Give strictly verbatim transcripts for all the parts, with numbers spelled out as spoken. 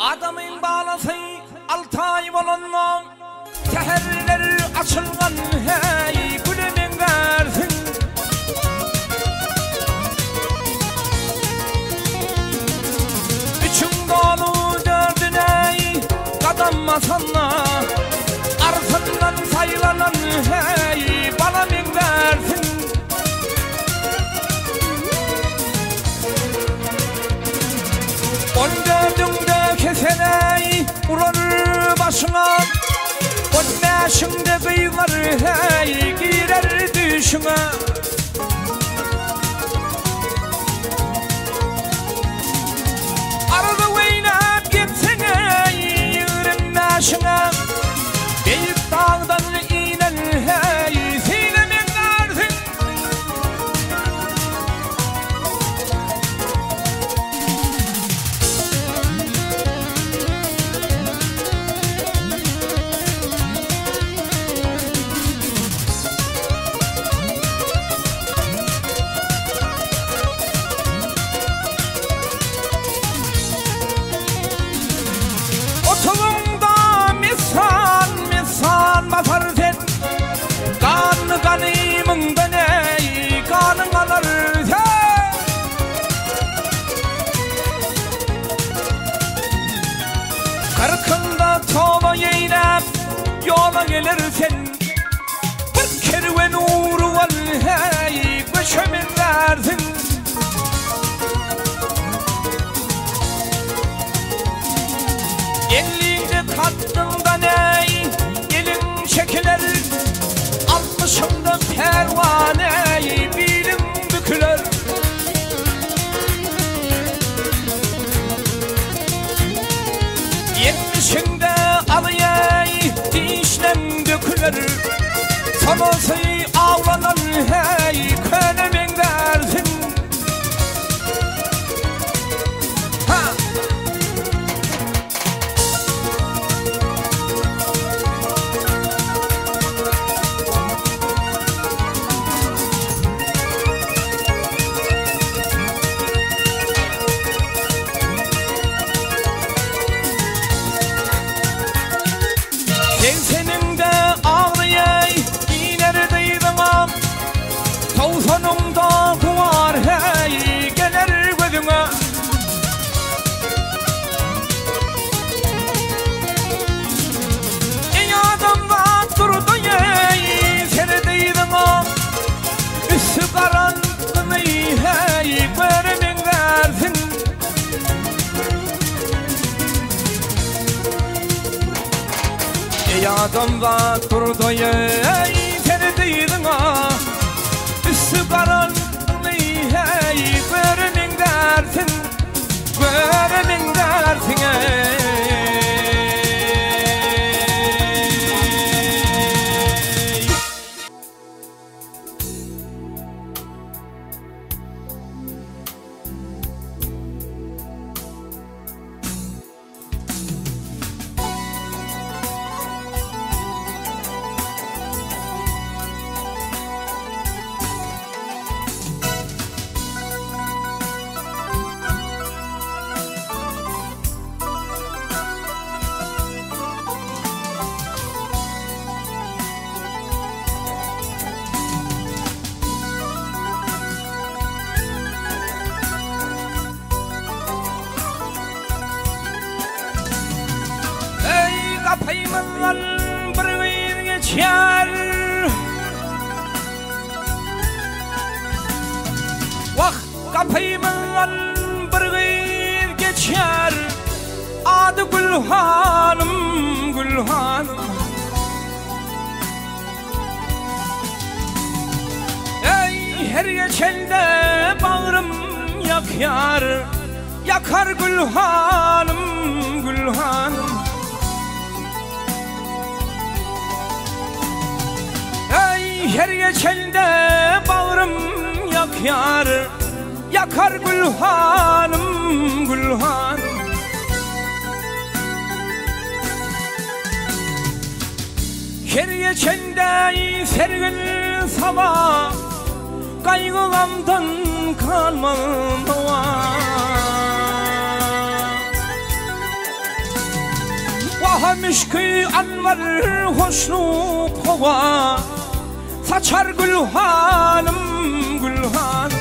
Adamın bağlası altı ay bolanma teherler açılgan hey gülümün versin. Üçün dolu dördün ey kadamma sanma arasından sayılanan hey balamın versin. On dördünde keseney vurur başına, on beşinde kıyılar hey girer düşüne. Arada oynap gitsene yığırın beşine, büyük dağdan inen hey seylemen versin. Otulumda misal misal mafarzen kanı kanımında ney kanın alır sen. Kırkında tova yeynep yola gelirsen bir kerven uğru var hey göçemin versin. Elliğinde kattığında ney elin çekilir, altmışında pervane bilim bükülür. Yetmişinde alıyey dişlem dökülür, sonrası avlanan hey kölemin versin. Sen senin de ağlayay ineredeydin am, tavsanımda kuvar hey gelir gözüme. Ey adamda durdu yey senedeydin am, üstü karanlığını hey göremin versin. Ey adamda durdu ey seni duydun ha, üstü karanlığını hey göremin dersin, göremin dersin ey. Kapıyımdan bir gün geçer, vah kapıyımdan bir gün geçer, adı Gülhanım, Gülhanım. Ey her geçende bağrım yakar, yakar Gülhanım, Gülhanım. Her geçende bağrım yakar, yakar Gülhanım, Gülhanım. Her geçende sergin sabah, kaygılamdan kalmam hava. Vahamışkı anvar hoşnuk hova, saçar gülhanım gülhanım.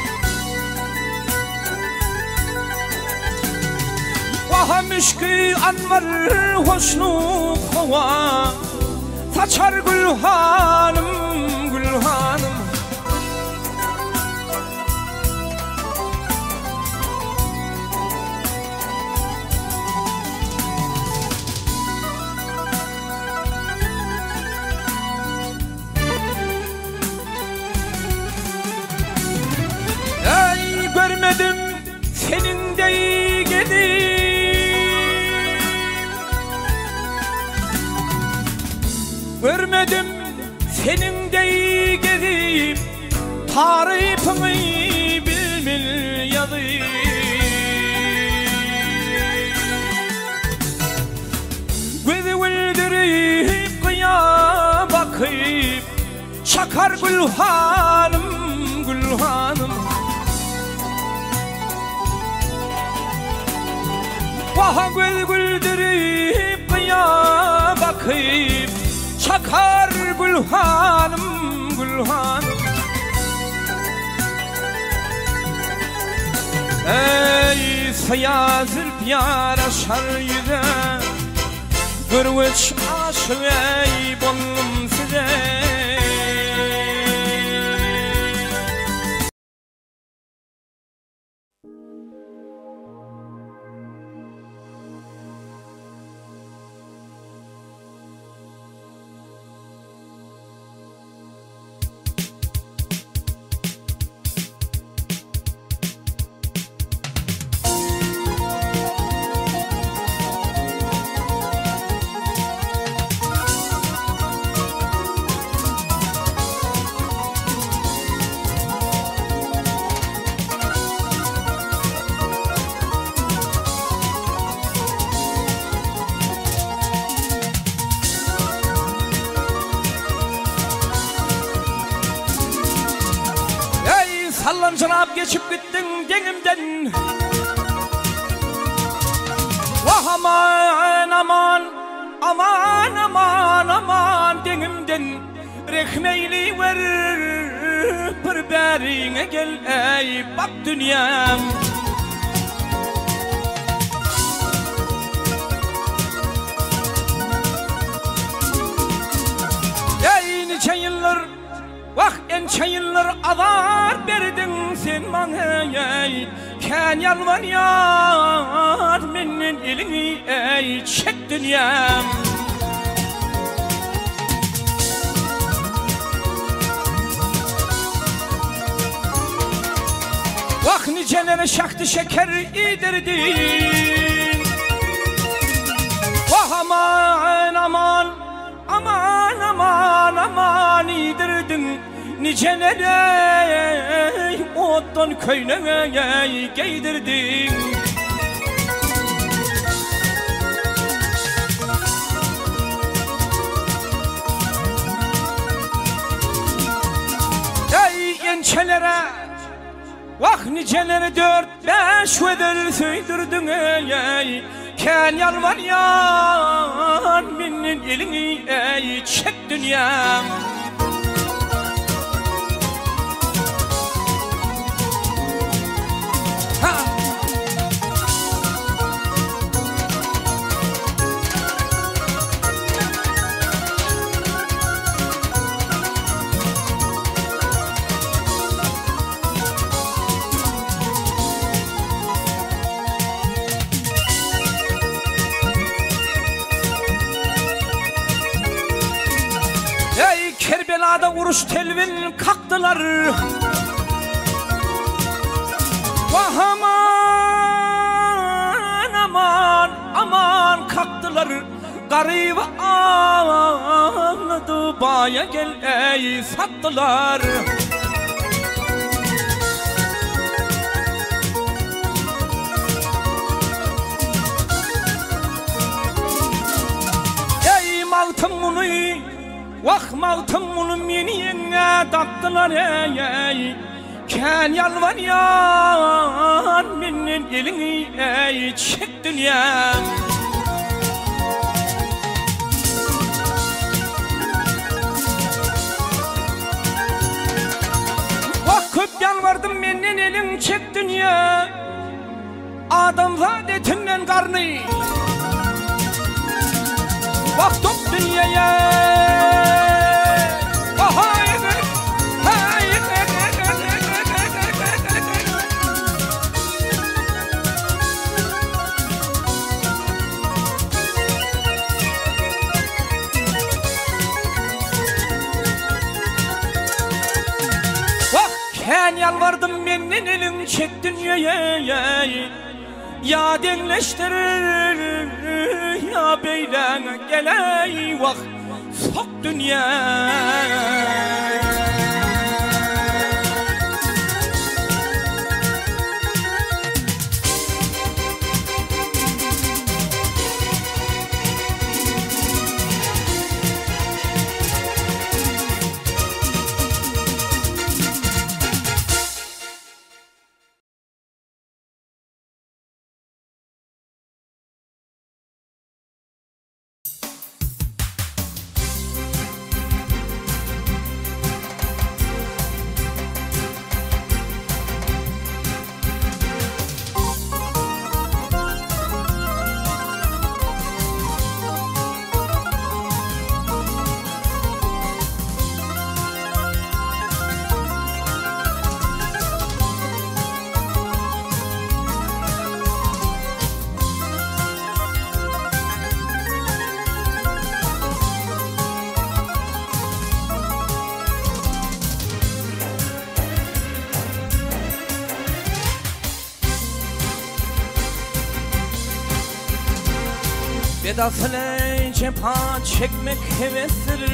Vahamışkı anvar hoşnuk hova, saçar gülhanım gülhanım. Ey görmedim senin de gelip, görmedim senin de gelip, tarifini bilmil yazıp. Gözü güldürüp kıya bakıp, çakar gülhanım gülhanım. Vaha göz güldürüp kıya bakıp, çakar gülhanım gülhanım. Ey siyah zülf yar aşar yüze, görüç aşık ey bollum size. Sallan canap geçip gittin denimden. Vah aman aman aman aman aman denimden. Rekmeyli ver bir berine gel ey bak dünyam. Ey nice yıllar, vah ençe yıllar azar verdin sen bana ey. Ken yalvar yar menin elini ey çek dünyam. Vah nicelere şahtı şeker yedirdin. Vah aman aman aman aman aman yedirdin. Nicelere ottan köyüne giydirdin. Ey ençelere, vah nicelere dört beş vedel söydürdün ey. Ken yalvar yar menin elini ey çek dünyam. Ey Kerbela'da vuruş telvin kalktılar. Vah aman aman aman kalktılar. Garip ağladı baya gel ey sattılar. Ey maltım bunu, vah maltım bunu meni yenge taktılar ey ey. Ken yalvar yar menin elini ey çek dünyam. yalvardım menden elin çek dünya, adam zaadetinden karnı. Baktım dünyaya, ben yalvardım menden elin çek dünyaya, ya denleştirir ya beylen geley vak sok dünya. Bedafile cepha çekmek hevestir,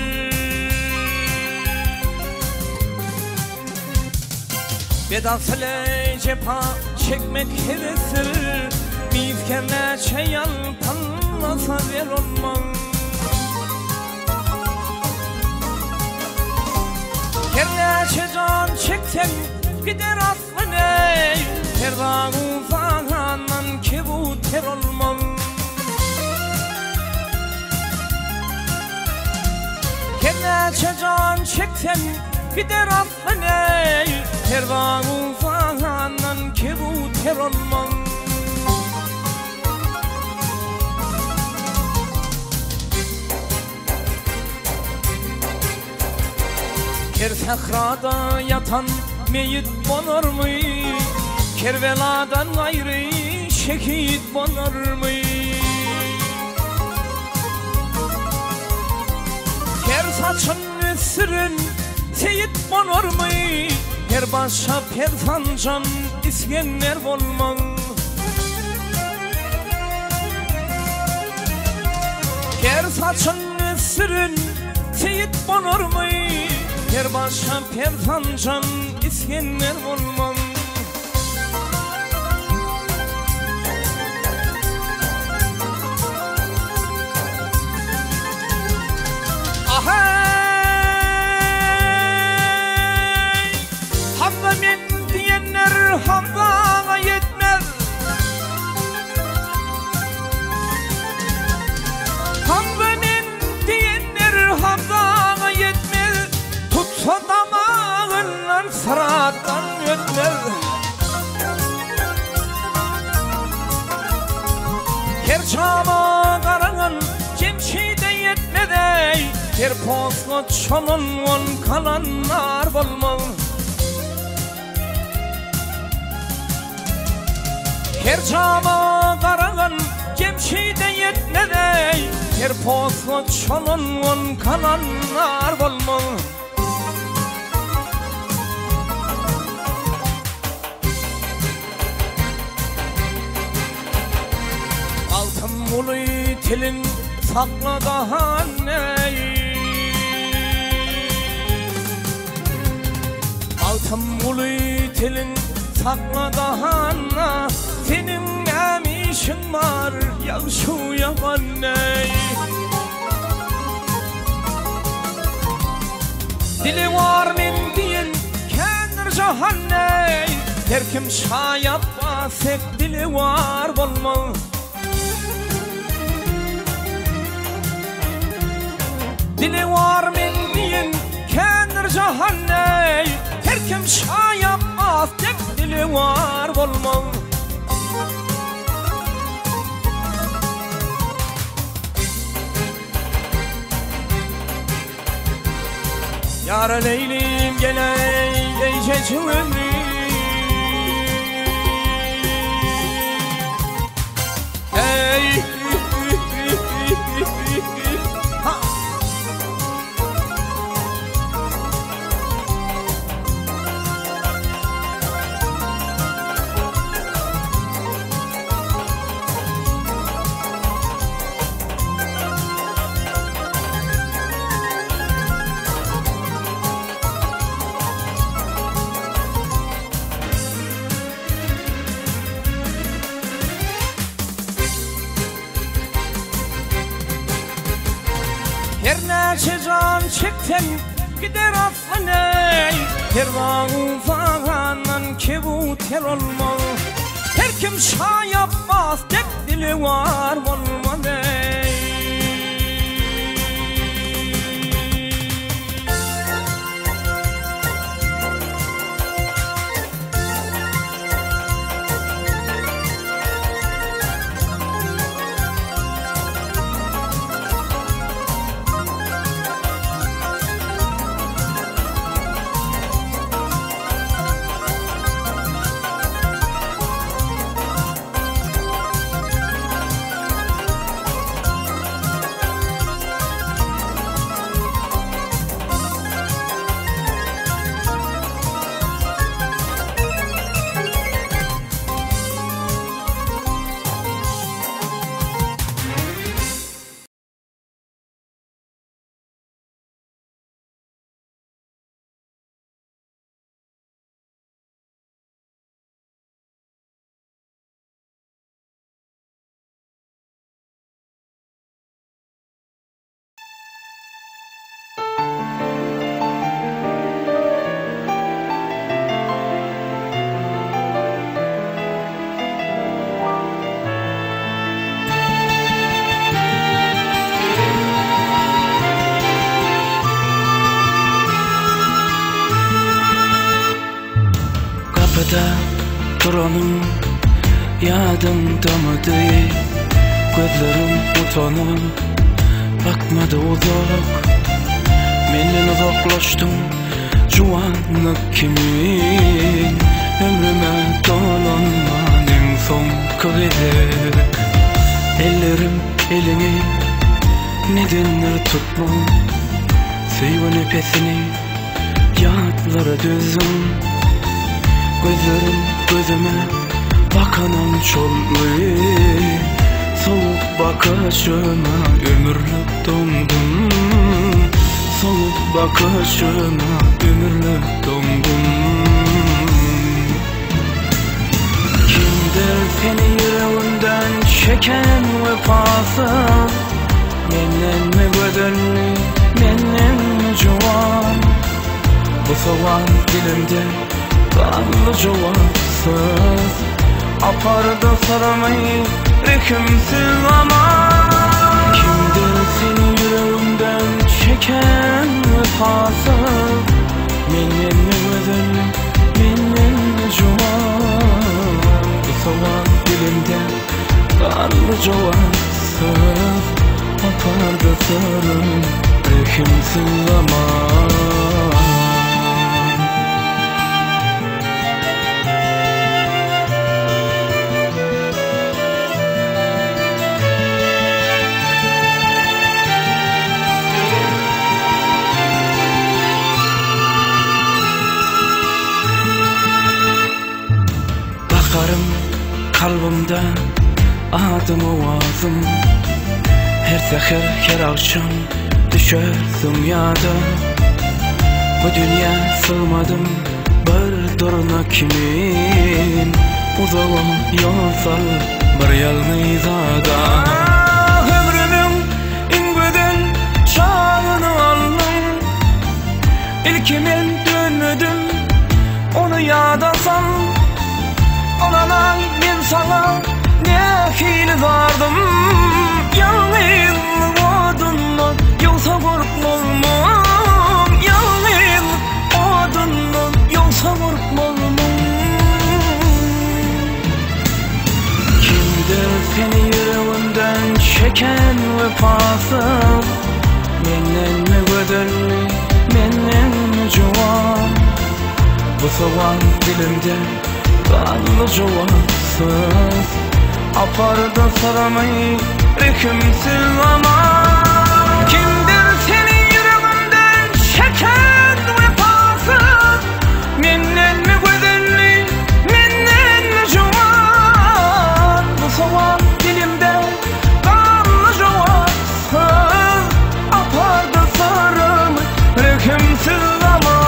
bedafile cepha çekmek hevestir. Mifkerne çeyal pallasa ver olmaz. Kerneçe can çeksen gider aslına, terdan ufanan kebuter olmaz. Kerneçe can çeksen gider aslına, terdan ufanan kebuter olmaz. Ker sahrada yatan meyit bonar mı? Kerveladan gayrı şehit bonar mı? Ker saçın üstün seyit bonar mı? Her başa persancan İskender olmaz. Ker saçın üstün seyit bonar mı? Her başa persancan İskender olmaz. Ahey, Hamza men diyenler Hamza'ya yetmez. Hamza men diyenler Hamza'ya yetmez. Tutsa damağından sırattan ötmez. Kerçama karanın cemşide yetmedi. Her posla çolun on kalanlar olmaz. Her cama karanın cemşide yetmedi. Her posla çolun on kalanlar olmaz. Altın mulu tilin sakla daha neyi? Altın mulu tilin sakla daha ne? Senin ne işin var ya şu yaban neyi? Dili var min diyen kendir cahan neyi? Her kim şayap basek dili var olmaz. Dili var min diyen kendir cahan neyi? Her kim şayap dili var bolmaz. Yar leylim gele eyce ömrü. Hey ha. Her neçe can çekten gider atlanay. Her vağı fağanan kebuter olmaz. Her kim şa yapmaz dep dili var olmalı. Duranım yadımdamadı. Gözlerim utanıp bakmadı uzak. Menden uzaklaştım juwanlyk kimin. Ömrüme dolanman en son kıvırık. Ellerim elini nedenler tutmam. Seyva nefesini yadlara düzüm. Gözlerim gözüme bakanan çollu. Soğuk bakışına ömürlük dondum. Soğuk bakışına ömürlük dondum. Kimdir seni yüreğinden çeken vefasız? Menden mi bedenli, menden mi juwan? Bu soğan dilimde kanlı cevapsız. Apardı sarmayı rekimsiz ama. Kimdir seni yüreğimden çeken vefasız? Menden mi bedenli, menden mi juwan? Bu soğan dilimde kanlı cevapsız. Apardı sarmayı rekimsiz ama. Bakarım kalbimde adım ovazım. Her seher her akşam düşersem yada. Bu dünya sığmadım bir durna kimin. Uzağa yol sal bir yalnız adam. Ömrümün en güzel çağını aldım. İlkimen dönmedim onu yada sal. Onalar ben sana ne hile vardım. Yalnız odundan yoksa korkmam. Yalnız odundan yoksa korkmam. çeken vefasız. Menden mi gödüllü, menden mi juwan? Bu soğan dilimde kanlı cevapsız. Apardı saramayı rekimsiz ama. Kimdir senin yüreğinden çeken vefasız? Menden mi gödüllü, menden mi juwan? Bu soğan dilimde kanlı cevapsız. Apardı saramayı rekimsiz ama.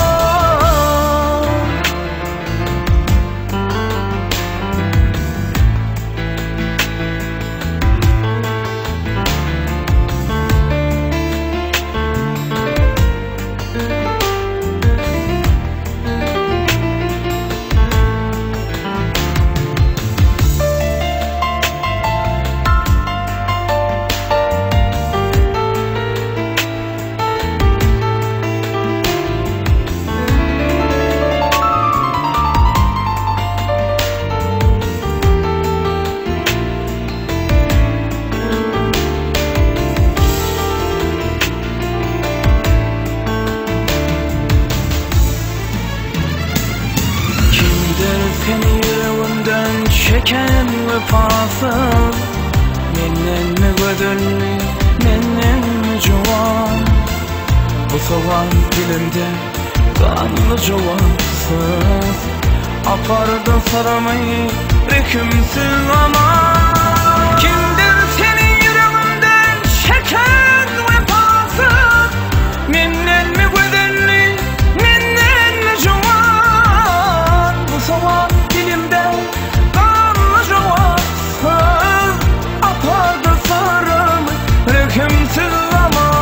Seni yüreğimden çeken vefasız. Menden mi gödüllü, menden mi juwan? Bu soğan dilimde kanlı cevapsız. Apardı saramayı rekimsiz ama. Kimdir senin yüreğinden çeken vefasız? Menden mi gödüllü, menden mi juwan? Bu soğan dilimde kanlı cevapsız. Apardı saramayı rekimsiz ama.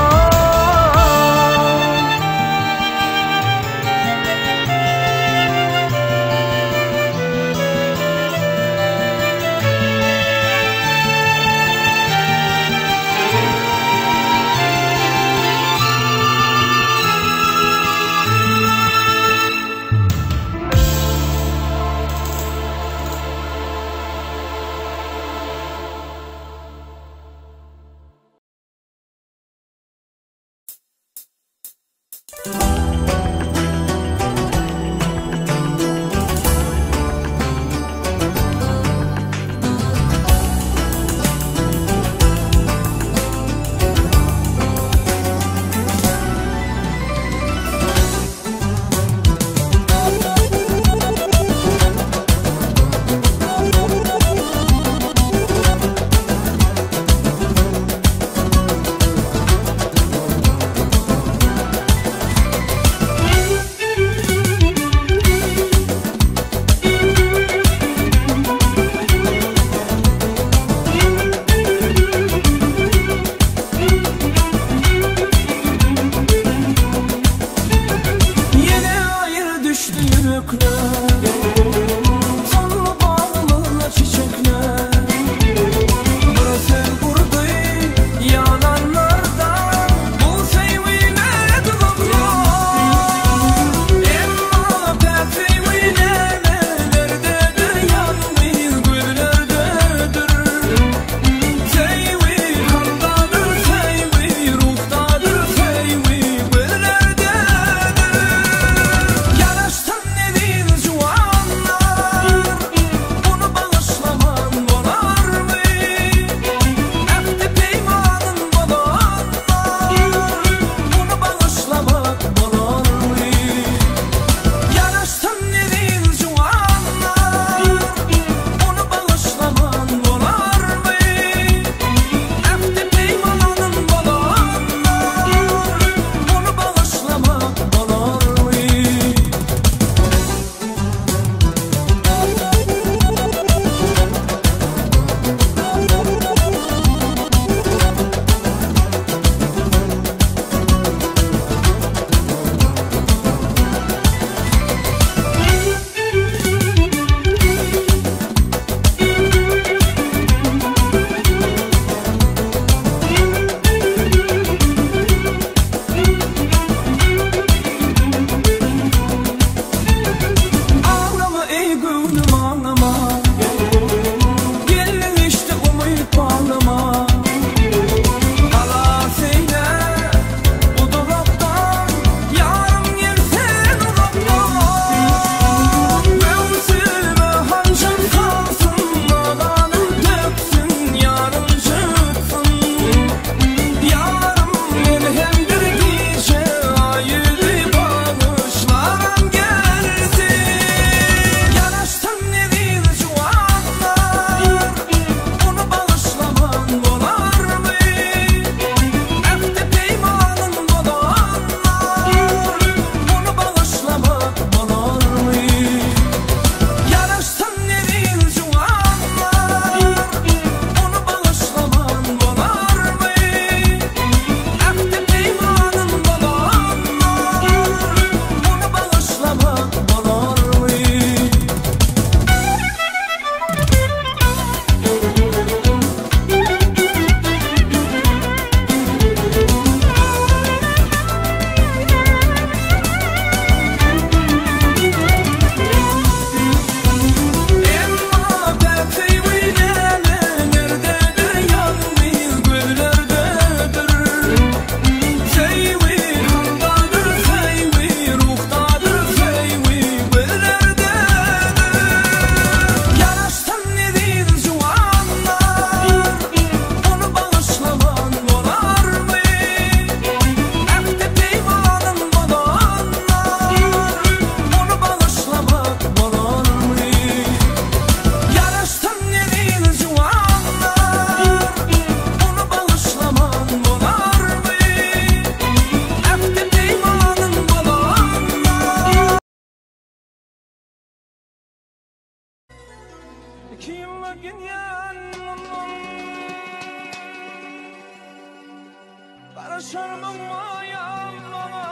Barışırmın mayam bana,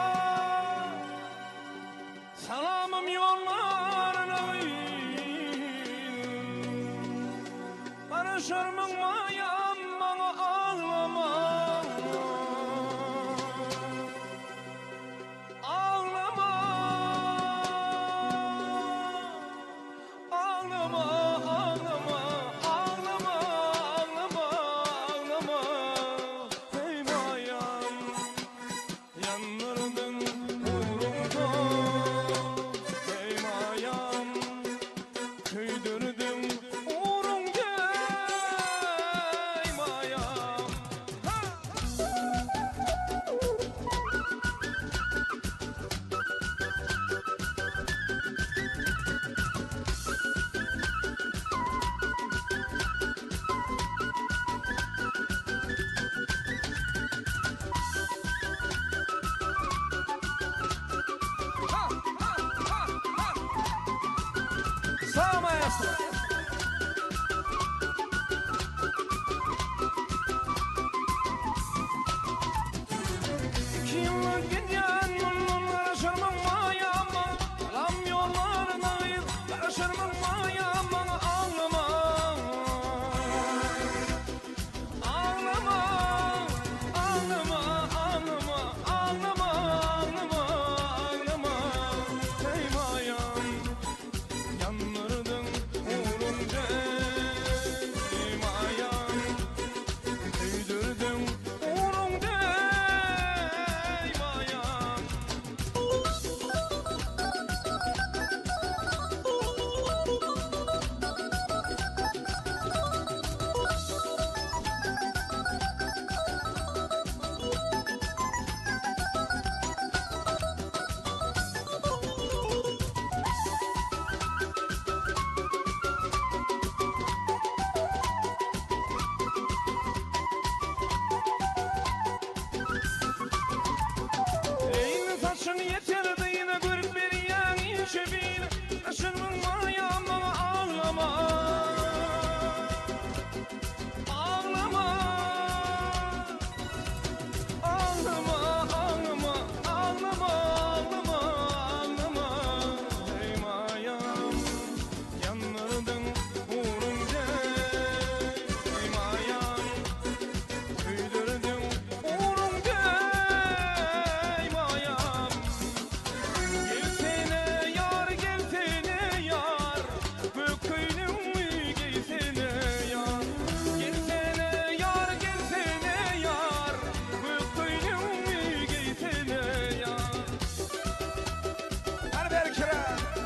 salamım yollarına. Barışırmın mayam bana, ağlama. Ağlama, ağlama, ağlama, ağlama, ağlama, ağlama. Hey mayam, yandırdın uğrumda. Hey mayam, köydürdün uğrumda. Hey mayam, ha! Sağ maestro. İki yıllık giden bunun karışırmın mayama, alam yollarına ayır, karışırmın mayama. Ağlama, ağlama, ağlama, ağlama, ağlama, ağlama, ağlama. Hey mayam, yandırdın uğrumda. Hey mayam, köydürdün uğrumda. Hey mayam. Eyni saçın yeterdi yine görüp bir yan şebine. Aşırmın mayam bana, ağlama. Ağlama, ağlama, ağlama, ağlama, ağlama, ağlama. Hey mayam, yandırdın uğrumda. Hey mayam, köydürdün uğrumda. Hey mayam, gelsene yar, gelsene yar, böküylümü giysene yar. Gelsene yar, gelsene yar, böküylümü giysene yar. Hadi ver kira.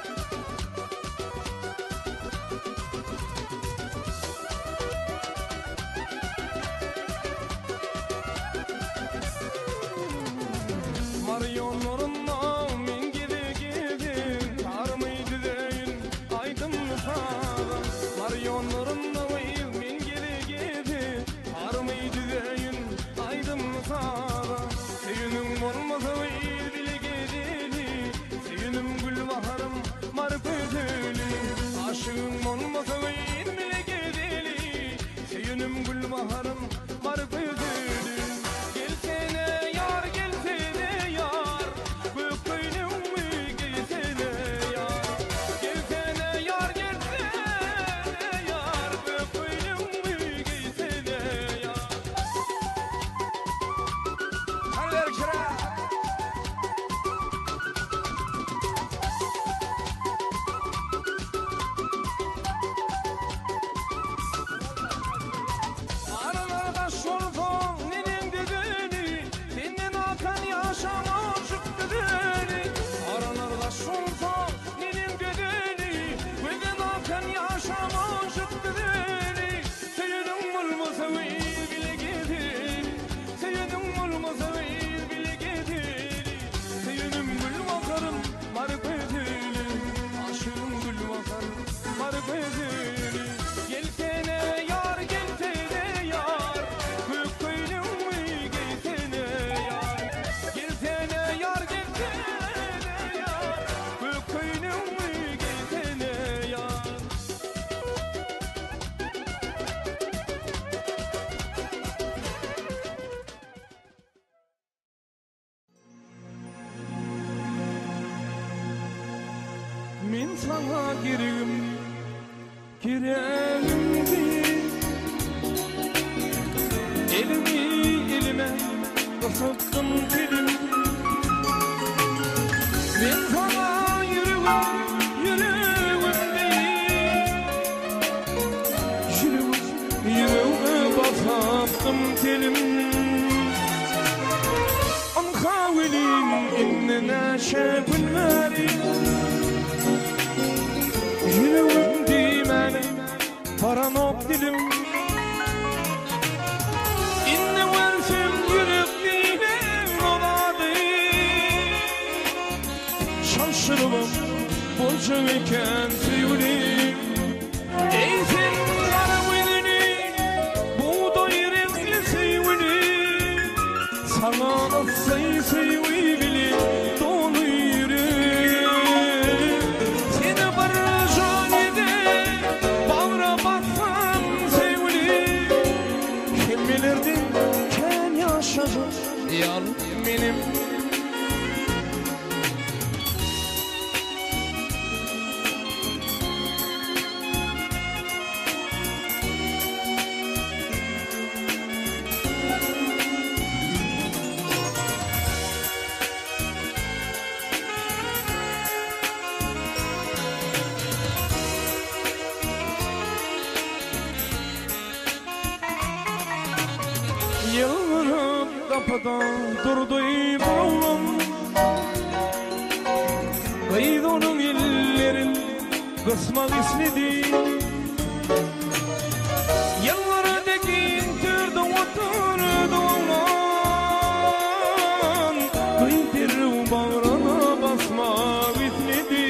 Maryonlarına min gidi gidin, tarmıydı deyin aydınlı sağda. Maryonlarına min gidi gidin, tarmıydı deyin aydınlı sağda. Seyünüm olmasa değil bile gidili, seyünüm gül baharım marp ödülü. Aşığım olmasa değil bile gidili, seyünüm gül baharım marp ödülü. Gelsene yar, gelsene yar, böküylümü giysene yar. Gelsene yar, gelsene yar, böküylümü giysene yar. Hadi ver kira. men sana giregim, giregim değil. Elimi elime ısıttım dilim, men sana yüreğim, yüreğim değil. Yüreğim, yüreğime basattım dilim. Anxawilin innena şabul mari, yüreğim dimane paranok dilim. İnne varsın yürekliğine oladı, şaşırılım bolca eken sevgilim. Ey sen kara velini, buğday renkli sevgilim, sana asayı sevgili dolu yüreğim. Seni barışan ede bağra bassam sevgilim, kim bilirdi ken yaşadı yal benim. Yıllarım kapıdan durdu bağlam, kaydı onun ellerin kısmak istedi. Yılları dekin türdü oturdu aman, kaydı bağrına basmak istedi.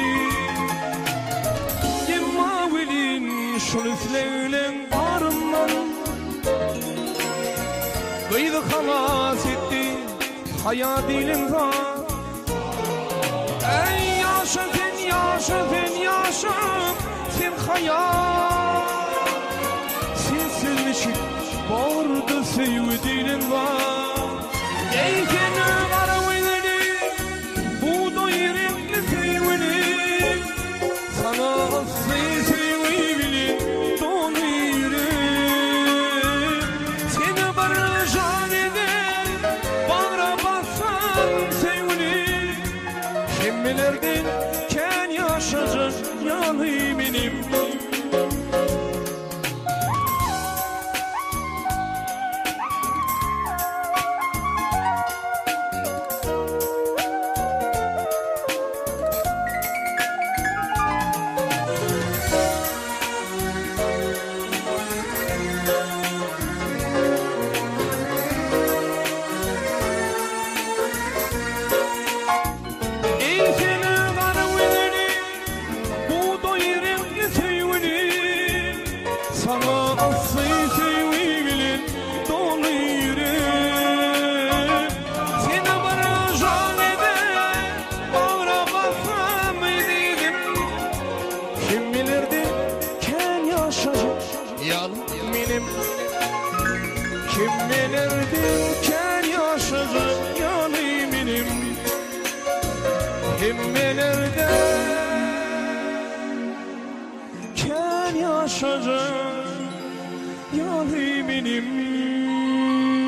Yemmavilin şunu söyleylen arımdan, kıydı halas etti hayat dilimden. Ey yaşa sen, yaşa sen, yaşa sen hayat. Sensiz nişik bağırdı sevgi dilimden. Ey seni kara velini, buğday renkli sevgilim, sana asayı sevgili dolu yüreğim. Seni barışan eder bağra bassan sevgilim, kim bilirdin ken yaşayacak yanı benim. Ey seni kara velini, buğday renkli sevgilim, sana asayı sevgili dolu yüreğim. Seni barışan eder bağra bassam dedim, kim bilirdi ken yaşayacak yal benim. Kim bilirdi ken yaşayacak yal benim. Kim bilirdi ken yaşayacak yal benim.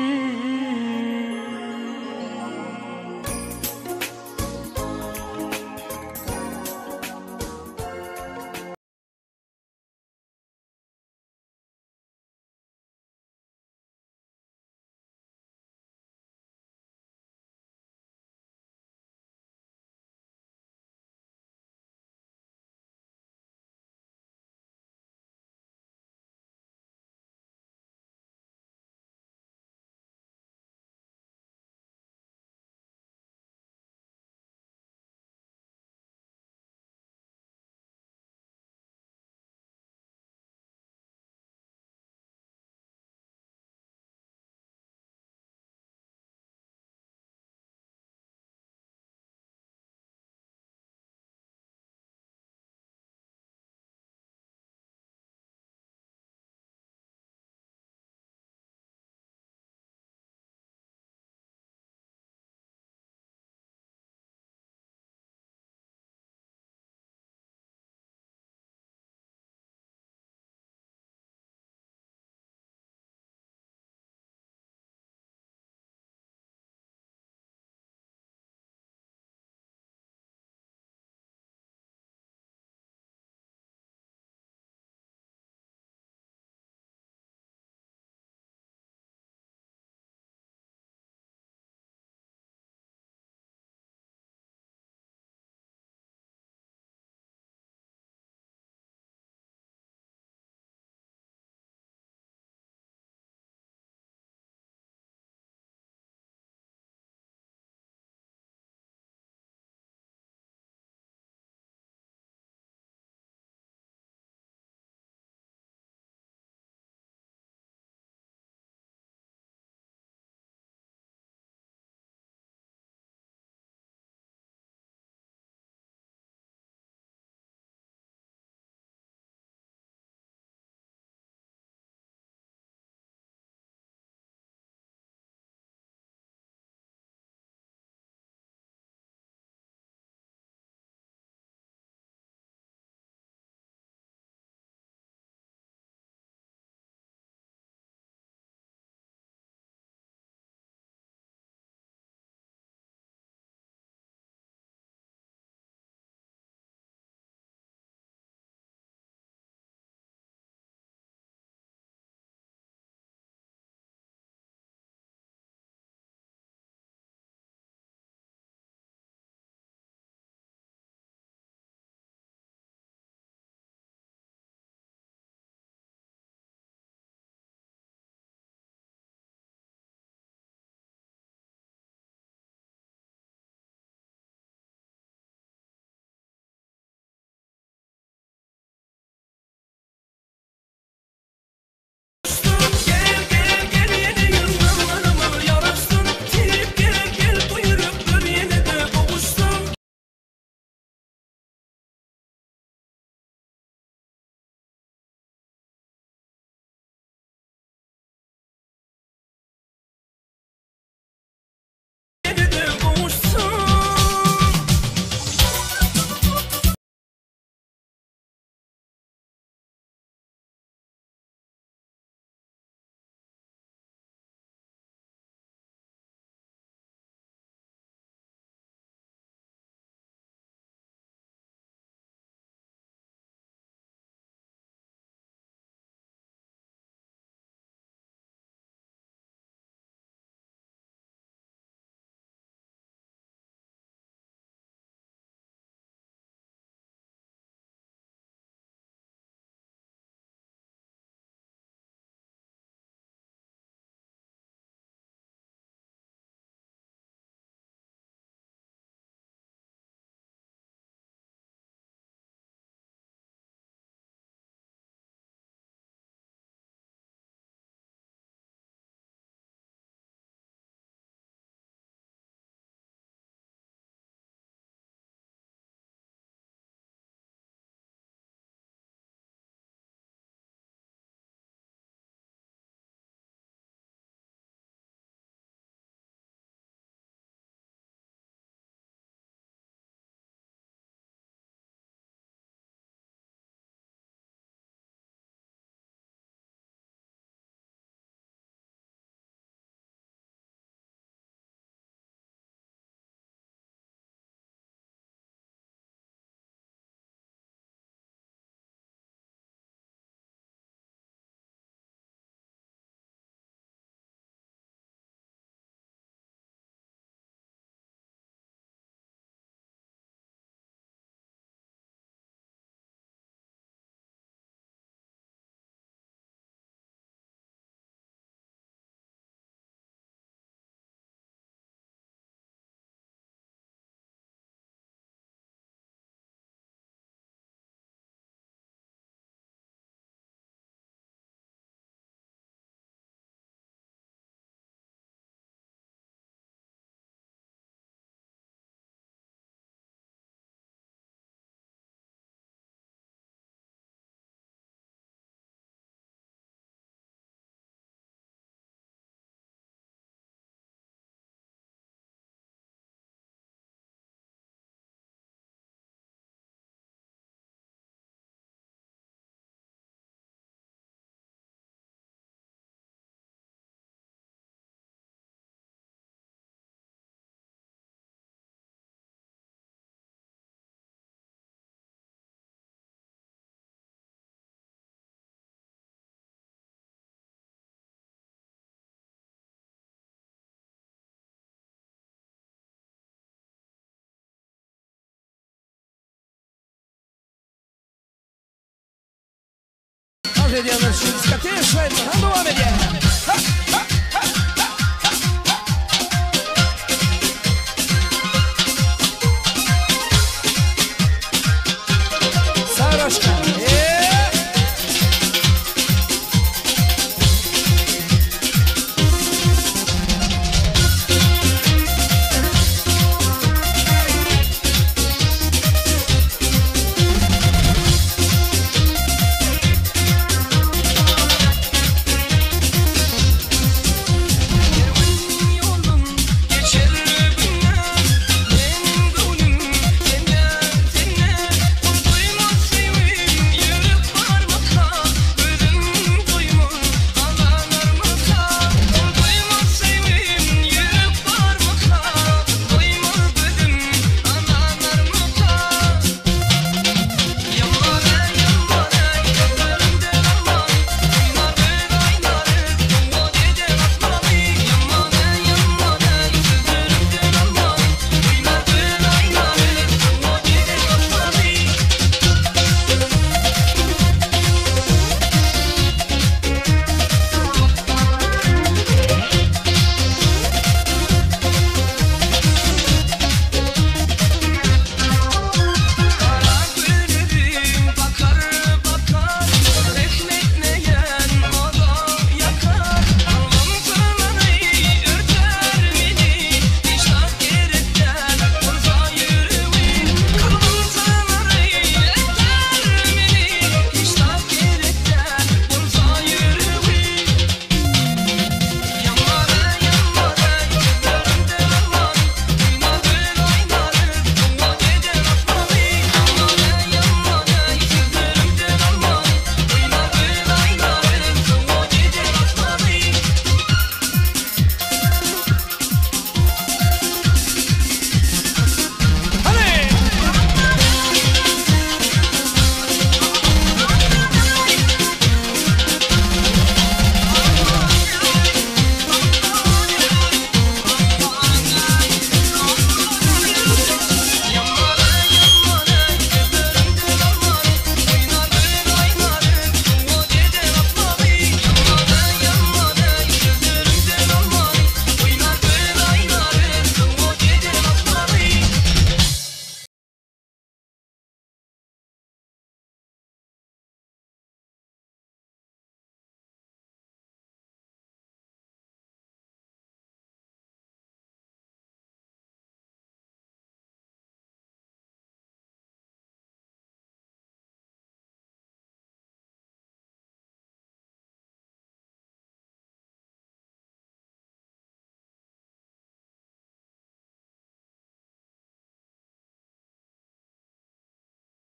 Diskoteken, şimdi diskoteye şöyle devam edelim.